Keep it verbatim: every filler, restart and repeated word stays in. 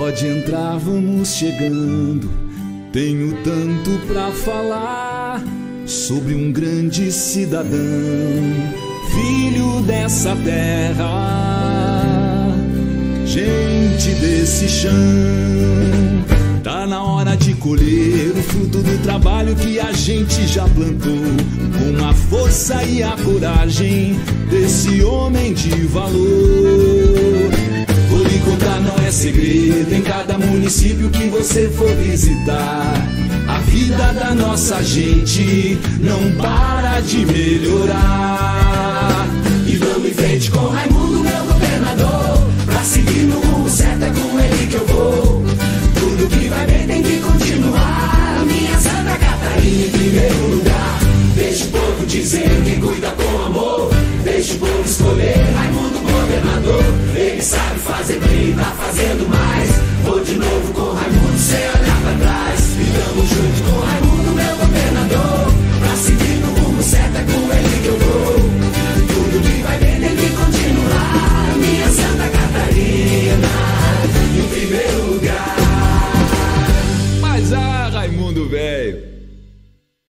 Pode entrar, vamos chegando. Tenho tanto pra falar sobre um grande cidadão, filho dessa terra, gente desse chão. Tá na hora de colher o fruto do trabalho que a gente já plantou, com a força e a coragem desse homem de valor. Vou lhe contar, não é segredo, em cada município que você for visitar, a vida da nossa gente não para de melhorar. E vamos em frente com Raimundo, meu governador, pra seguir no rumo certo, é com ele que eu vou. Tudo que vai bem tem que continuar, a minha Santa Catarina em primeiro lugar. Deixa o povo dizer quem cuida com amor, deixa o povo escolher Raimundo governador. Ele sabe fazer bem, tá fazendo mais. Vou de novo com